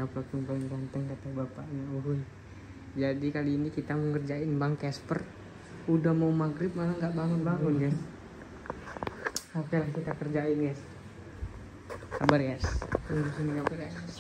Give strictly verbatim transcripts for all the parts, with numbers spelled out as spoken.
vlog yang paling ganteng kata bapaknya Uhun. Jadi kali ini kita mau ngerjain Bang Casper. Udah mau maghrib malah nggak bangun-bangun guys. Oke lah kita kerjain guys. Sabar guys. Tunggu sini nyampe guys.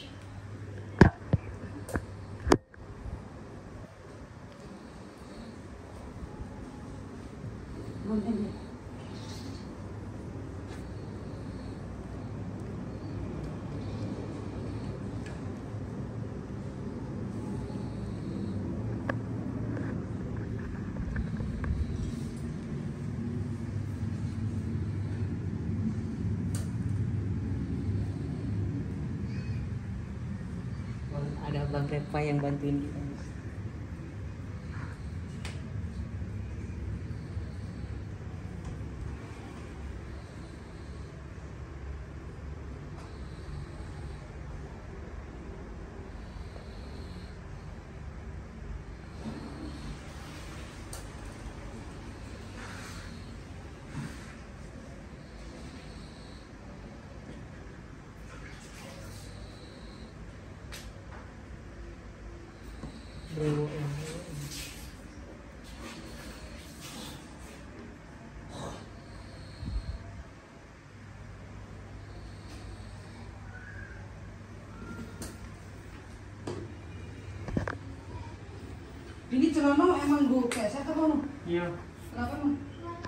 Ada Bang Repa yang bantuin kita. Bro, ini celana emang gue kayak saya kan? Iya. Kenapa emang?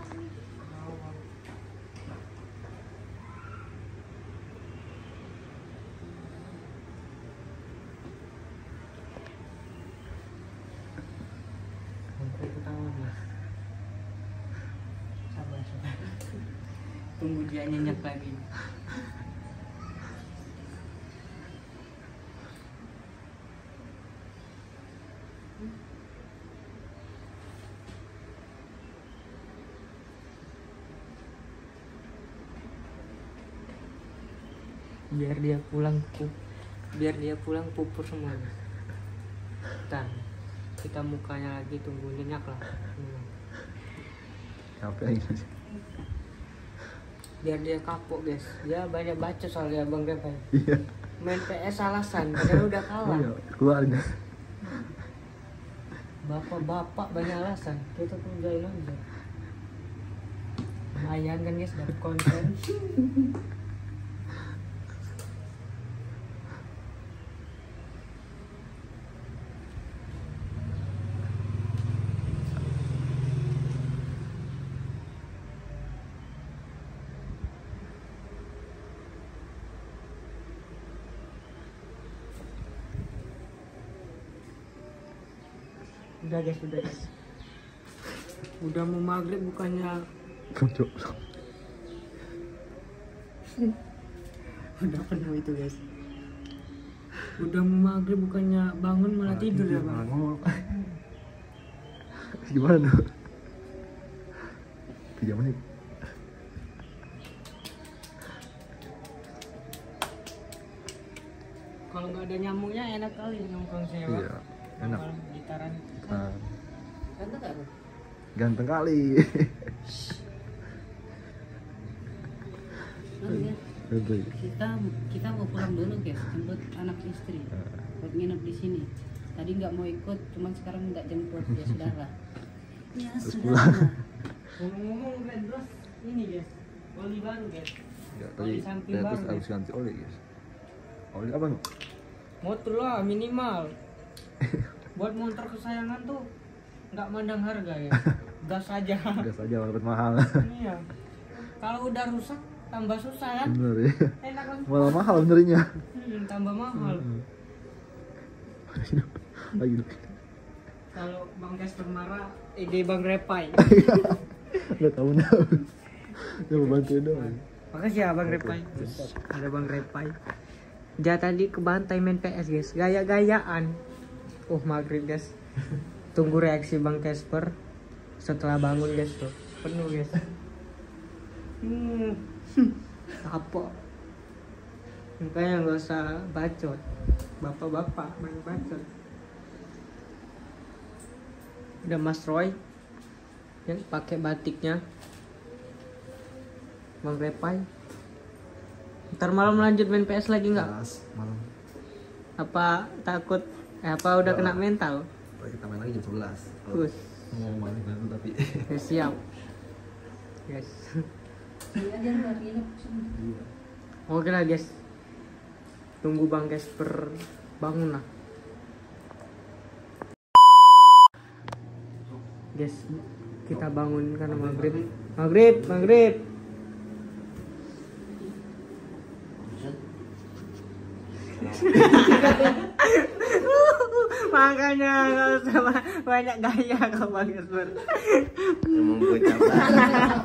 Sabar, sabar. Tunggu dia nyenyak lagi. Biar dia pulang pu biar dia pulang pupur semuanya. Dan kita mukanya lagi tunggu nyenyak lah. Hmm. Apa ini? Biar dia kapok guys. Dia banyak baca soalnya Bang Repa. Iya. Main P S alasan padahal udah kalah. Iya, keluarga. Bapak-bapak banyak alasan. Kita kerjain aja. Lumayan kan guys dapat konten. Udah guys, udah guys. Udah mau maghrib bukannya. Cocok. Udah penuh itu guys. Udah mau maghrib bukannya bangun malah tidur ya Bang. Gimana tuh? Tiga menit. Kalau nggak ada nyamuknya enak kali nongkrong sini Bang. Iya, enak. Kalau gitaran. Nah, Ganteng gak Bang? ganteng kali. Betul. Kita kita mau pulang dulu guys, jemput anak istri. Buat nginep di sini. Tadi nggak mau ikut, cuman sekarang nggak jemput ya saudara. Ya Terus saudara. Ngomong-ngomong Red Bros ini guys, oli baru guys. Ya, tadi Oli samping saya baru, terus harus guys. ganti oli guys. Oli apa nih? Motor lah minimal. Buat motor kesayangan tuh nggak mandang harga ya. Gas aja. Gas aja walaupun mahal. Iya. Kalau udah rusak tambah susah kan? Bener ya. Enak kan? Malah mahal benernya. Hmm, tambah mahal. Lagi dulu. Kalau Bang Casper marah, ide Bang Repai. Nggak tahu nih. Dia mau bantuin dong. Makasih ya Bang Repai. Ada Bang Repai. Dia tadi ke bantai main P S guys, gaya-gayaan. Uh maghrib guys. Tunggu reaksi Bang Casper setelah bangun guys tuh. Penuh guys. Hmm. Apa? Makanya nggak usah bacot. Bapak-bapak main bacot. Udah Mas Roy yang pakai batiknya. Bang Repai. Ntar malam lanjut main P S lagi nggak? Malam. Apa takut? Eh, apa udah kena mental? Kita main lagi jam sebelas. Gus. Mau main baru tapi. Ya, siap. Guys. Ini aja lu lagi enak. Oke lah guys. Tunggu Bang Casper bangun lah. Guys, kita bangun karena maghrib. Maghrib, maghrib. Makanya nggak usah banyak gaya kau Bang Casper. Emang gue capek.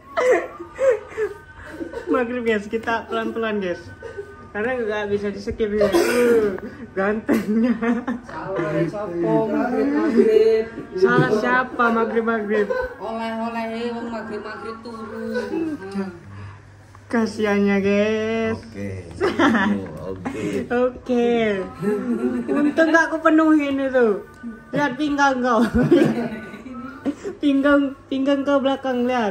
Maghrib guys, kita pelan-pelan guys. Karena nggak bisa di skip ya. Uh, gantengnya. Salah sopo maghrib maghrib. Salah siapa maghrib maghrib? Oleh-oleh wong maghrib maghrib turun. Kasiannya guys. Oke. Oke. Oke. Untung nggak aku penuhin itu. Lihat pinggang kau. Pinggang pinggang ke belakang lihat.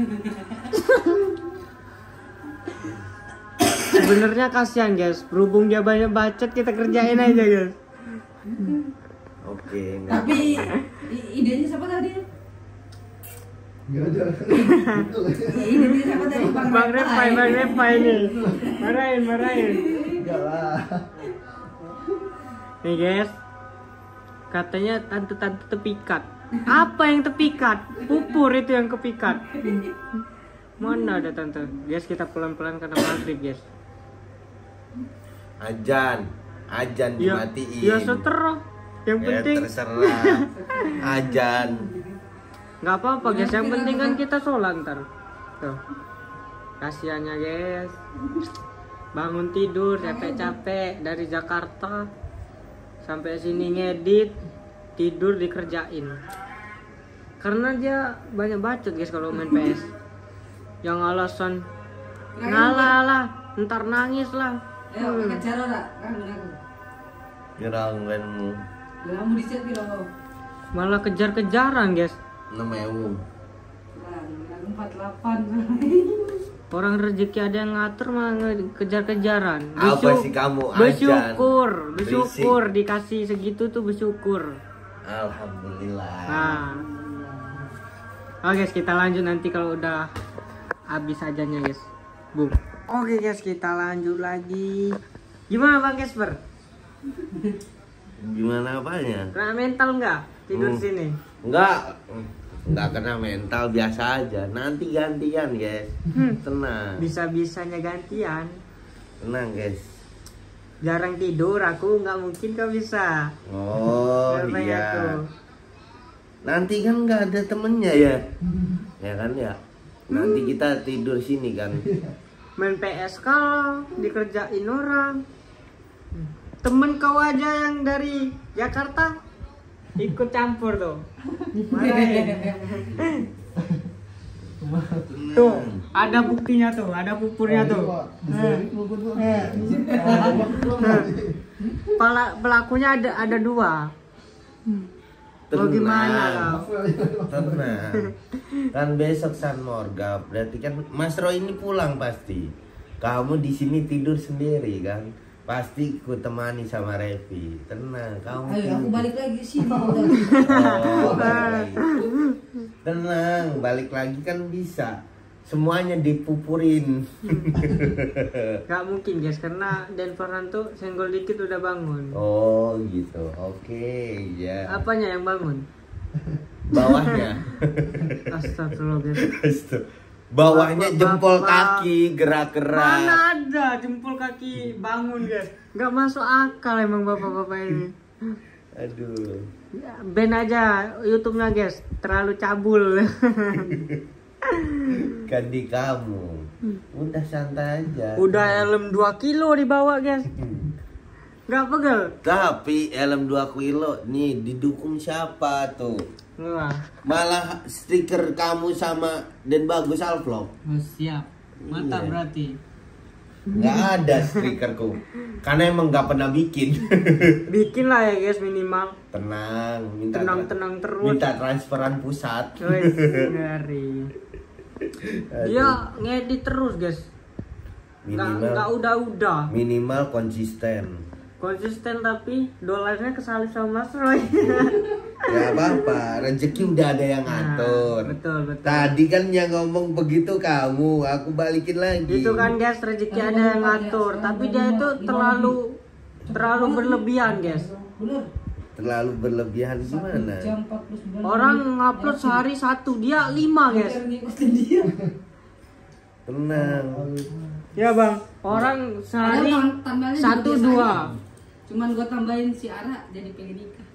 Sebenarnya kasihan guys, berhubung dia banyak bacot kita kerjain aja guys. Oke. Tapi i- idenya siapa tadi? Enggak ada. Idenya siapa tadi? Bang Repai, Bang Repai nih. Marahin, marahin. Enggak lah. Nih guys, katanya tante-tante tepikat. Apa yang tepikat? Pupur itu yang kepikat. Mana ada tante? Guys, kita pelan-pelan karena maghrib guys. Ajan. Ajan Ya, dimatiin. ya seterah. Yang Ya, penting terserah. Ajan. nggak apa-apa guys. Yang penting kan kita sholat ntar. Tuh. Kasiannya guys. Bangun tidur capek-capek dari Jakarta sampai sini ngedit, tidur dikerjain. Karena dia banyak bacot guys kalau main P S. Yang alasan ngalah lah, ntar nangis lah. Ayo, pakai cara ora? Kan aku. Geranganmu. Kamu dicet piro? Malah kejar-kejaran guys. Nemewu. Nah, aku empat puluh delapan. Orang rezeki ada yang ngatur malah nge- kejar-kejaran. Apa Bersyuk- sih kamu, Ajan? Bersyukur, Berisik. bersyukur dikasih segitu tuh bersyukur. Alhamdulillah. Nah. Oke guys, kita lanjut nanti kalau udah habis ajannya guys. Boom. Oke guys, kita lanjut lagi. Gimana Bang Casper? Gimana apanya? Kena mental nggak tidur Hmm. sini? Enggak. Enggak kena mental, biasa aja. Nanti gantian, guys. Hmm. Tenang. Bisa-bisanya gantian. Tenang, guys. Jarang tidur aku, nggak mungkin kau bisa. Oh, Siapa iya. aku? Nanti kan nggak ada temennya ya. Ya kan ya. Nanti kita tidur sini kan. Main P S kalau dikerjain orang. Temen kau aja yang dari Jakarta ikut campur tuh. Tuh, ada buktinya tuh, ada pupurnya tuh. Pala, pelakunya ada ada dua. Mau gimana kau? Tenang. Kan besok San Morga, berarti kan Mas Roy ini pulang pasti. Kamu di sini tidur sendiri kan? Pasti ku temani sama Revi. Tenang, kamu. Ayo, aku tidur. balik lagi sini. Oh, balik lagi. Tenang, balik lagi kan bisa. Semuanya dipupurin. Gak mungkin guys, karena Denveran tuh senggol dikit udah bangun. Oh gitu, oke ya. Apanya yang bangun? Bawahnya. Astagfirullah guys. Astaga. Bawahnya Bapak- jempol bapak. kaki gerak-gerak. Mana ada jempol kaki bangun guys. Gak masuk akal emang bapak-bapak ini. Aduh. Ya, ban aja YouTube-nya guys, terlalu cabul. Kan di kamu. Udah santai aja. Udah helm dua kilo dibawa guys. Gak pegel. Tapi helm dua kilo nih didukung siapa tuh? Wah, Malah stiker kamu sama Den Bagus Alvlog. oh, siap. Mantap Iya. berarti. Nggak ada stikerku. Karena emang nggak pernah bikin. Bikin lah ya guys minimal. Tenang, minta Tenang-tenang terus. minta transferan pusat. Wes, ngeri. Dia ngedit terus guys. Nggak Minimal nggak udah-udah. minimal konsisten. Konsisten tapi dolarnya kesalip sama Mas Roy. Ya apa-apa, rezeki udah ada yang ngatur. Nah, betul betul. Tadi kan yang ngomong begitu kamu, aku balikin lagi. Itu kan guys, rezeki ada yang ngatur, tapi dia itu terlalu terlalu berlebihan guys. Bener. Terlalu berlebihan gimana? Jam empat puluh sembilan. Orang ngupload sehari satu, dia lima guys. Ngikutin dia. Tenang. Ya bang, orang sehari Padahal tambahnya juga satu biasa dua. aja. Cuman gua tambahin si Ara jadi pengen nikah.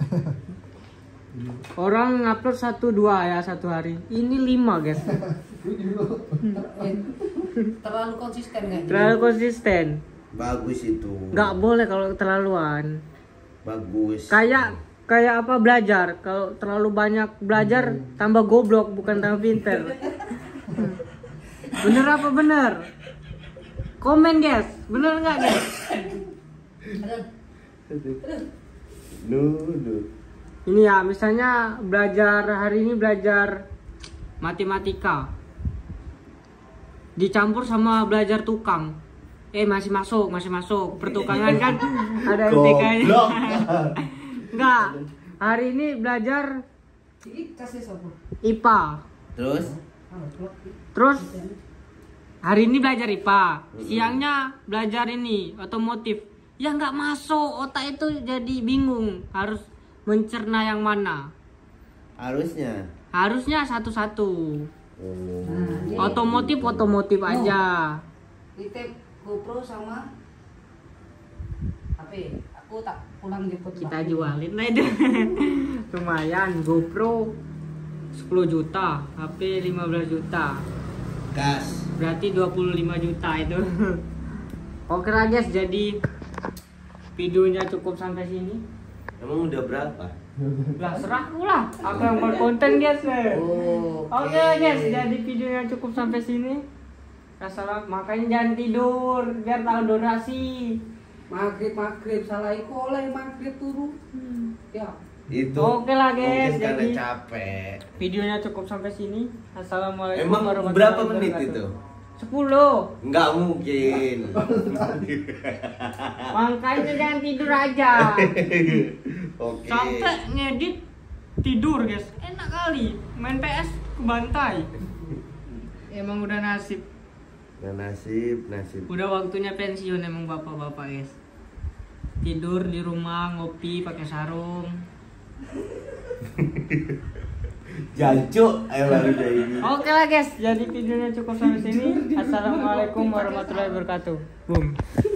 Orang ngupload satu dua ya satu hari. Ini lima guys. Eh, terlalu konsisten kan? Terlalu konsisten. Bagus itu. Nggak boleh kalau terlaluan. Bagus. Kayak kayak apa belajar. Kalau terlalu banyak belajar tambah goblok bukan tambah pinter. Bener apa bener? Komen guys, bener nggak guys? Duh, duh. Ini ya, misalnya belajar hari ini belajar matematika, dicampur sama belajar tukang, eh masih masuk, masih masuk. Pertukangan kan ada M T K-nya. Goblok. Enggak, hari ini belajar Ini kasih siapa? I P A. Terus? Terus hari ini belajar I P A, siangnya belajar ini otomotif. Ya nggak masuk, otak itu jadi bingung, harus mencerna yang mana. Harusnya. Harusnya satu-satu. Oh. Otomotif otomotif aja. Di tape GoPro sama H P. Aku tak pulang jemput Kita Mbak. jualin lah itu. Lumayan, GoPro sepuluh juta, H P lima belas juta. Gas. Berarti dua puluh lima juta itu. Oke lah guys, jadi videonya cukup sampai sini. Emang udah berapa? Lah serahku lah, aku yang berkonten guys. Oh, Oke guys, jadi videonya cukup sampai sini. Assalam, makanya jangan tidur biar tahu durasi. Maghrib maghrib salah iku oleh maghrib turu. Ya. Itu. Oke lah, guys, mungkin karena jadi- capek. Videonya cukup sampai sini. Assalamualaikum Emang warahmatullahi berapa menit wabarakatuh. itu? sepuluh. Enggak mungkin. Makanya jangan tidur aja. Oke. Sampai ngedit tidur guys. Enak kali. Main P S kebantai. Emang udah nasib. Nah, nasib, nasib. Udah waktunya pensiun emang bapak-bapak guys. Tidur di rumah, ngopi pakai sarung. Jancuk, ayo baru jadi ini. Oke lah guys, jadi videonya cukup sampai sini. Assalamualaikum warahmatullahi wabarakatuh. Boom.